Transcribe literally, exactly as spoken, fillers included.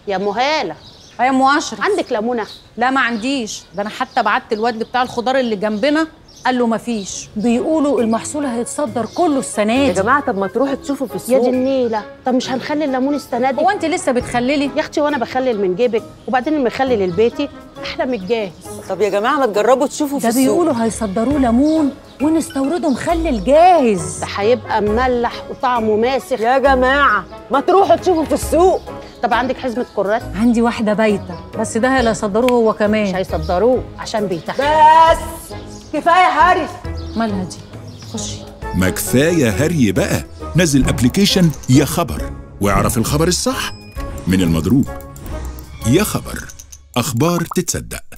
يا ام هاله. يا ام اشرف، عندك ليمونه؟ لا ما عنديش، ده انا حتى بعت الواد بتاع الخضار اللي جنبنا قال له مفيش، بيقولوا المحصول هيتصدر كله السنه دي. يا جماعه طب ما تروحوا تشوفوا في السوق. يا دي النيله، طب مش هنخلي الليمون السنه دي؟ هو انت لسه بتخللي يا اختي؟ وانا بخلل من جيبك، وبعدين المخلل البيتي احلى من الجاهز. طب يا جماعه ما تجربوا تشوفوا في ده السوق. بيقولوا هيصدروه ليمون ونستورده مخلل جاهز. ده هيبقى مملح وطعمه ماسخ. يا جماعه ما تروحوا تشوفوا في السوق. طب عندك حزمه كرات؟ عندي واحده بايته، بس ده اللي هيصدروه هو كمان. مش هيصدروه عشان بيتخن. بس كفايه هري. مالها دي؟ خشي. ما كفايه هري بقى. نزل ابلكيشن يا خبر واعرف الخبر الصح من المضروب. يا خبر، اخبار تتصدق.